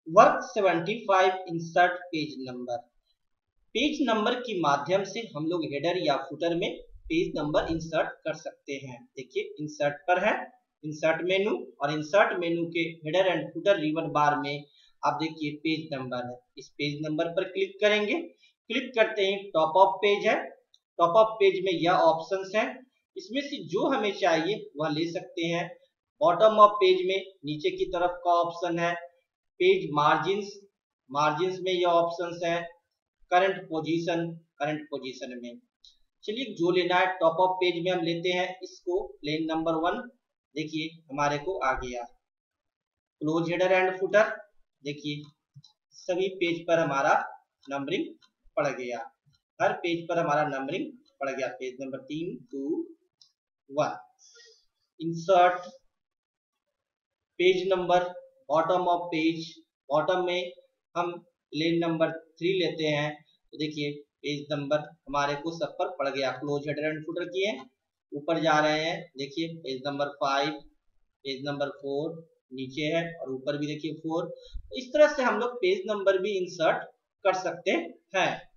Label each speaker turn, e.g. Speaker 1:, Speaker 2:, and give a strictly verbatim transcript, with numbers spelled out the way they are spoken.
Speaker 1: Work seventy five insert page number. Page number के माध्यम से हम लोग हेडर या फुटर में पेज नंबर इंसर्ट कर सकते हैं। देखिए इंसर्ट पर है, इंसर्ट मेनू, और इंसर्ट मेनू के header and footer ribbon bar में आप देखिए पेज नंबर है। इस पेज नंबर पर क्लिक करेंगे, क्लिक करते ही टॉप ऑफ पेज है। टॉप ऑफ पेज में यह ऑप्शंस हैं, इसमें से जो हमें चाहिए वह ले सकते हैं। बॉटम ऑफ पेज में नीचे की तरफ का ऑप्शन है। पेज मार्जिन्स, मार्जिन्स में यह ऑप्शंस है। करंट पोजीशन, करंट पोजीशन में चलिए जो लेना है टॉप ऑफ पेज में हम लेते हैं इसको, प्लेन नंबर वन। देखिए हमारे को आ गया। क्लोज हेडर एंड फुटर, देखिए सभी पेज पर हमारा नंबरिंग पड़ गया, हर पेज पर हमारा नंबरिंग पड़ गया। पेज नंबर तीन two one. Insert page number, bottom of page, bottom में हम लेन नंबर थ्री लेते हैं तो देखिए पेज नंबर हमारे को सब पर पड़ गया। क्लोज हेडर एंड फुटर किए, ऊपर जा रहे हैं, देखिए page number five, page number four नीचे है और ऊपर भी देखिए फोर। इस तरह से हम लोग पेज नंबर भी इंसर्ट कर सकते हैं।